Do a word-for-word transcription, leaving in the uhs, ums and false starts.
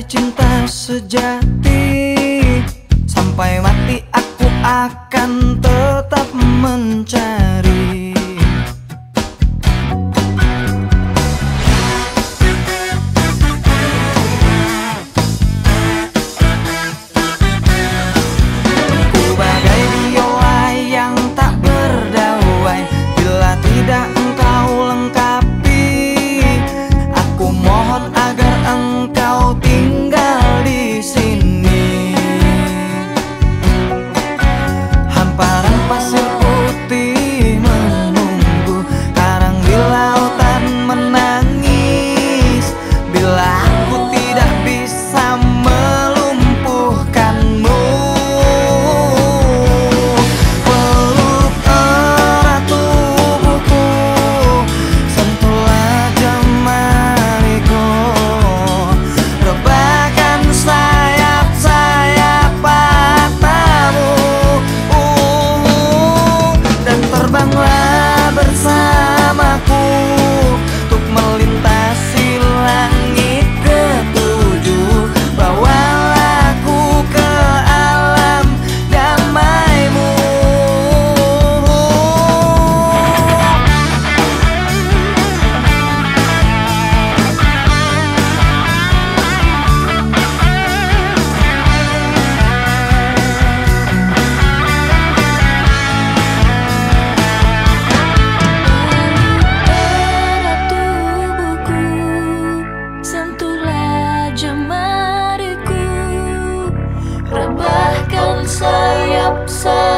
cinta sejati. Sampai mati aku akan tetap mencari. Ku bagai biola yang tak berdauai, bila tidak engkau lengkapi. Aku mohon agar engkau tinggal di sini. Hamparan pasir putih menunggu, karang di lautan menangis. Bila aku tidak bisa melumpuhkanmu, peluk erat tubuhku, sentuhlah jemariku, rebahkan sayap-sayap matamu, uh, dan terbanglah bersamaku untuk melintasi langit ketujuh. Bawalah aku ke alam damaimu. Erat tubuhku, sentuhlah jemariku, rebahkan sayap-sayap